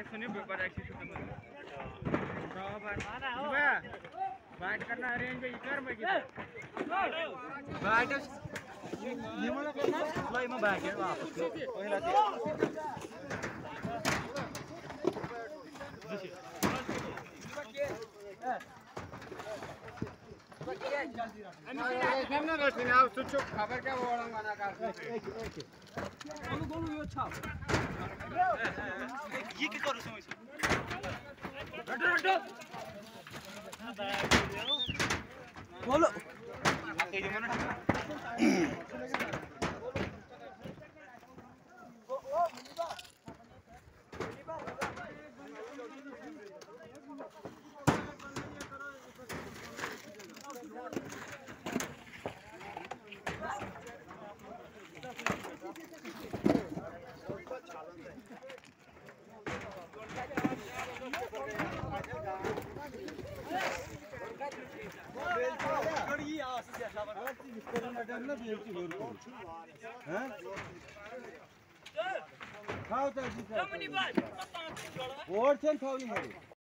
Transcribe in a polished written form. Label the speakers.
Speaker 1: सुनिए paper XC खत्म हो बात करना अरेंज पे कर मैं बात ये वाला करना लाई में बैग है वापस पहिला सामने रखिन अब सुचो खबर क्या बोलूं गाना का बोलो बोलो यो छ ये के करू समय से हटो हटो बोलो आके जे मन खाओ तो जी और चल खाओ नहीं है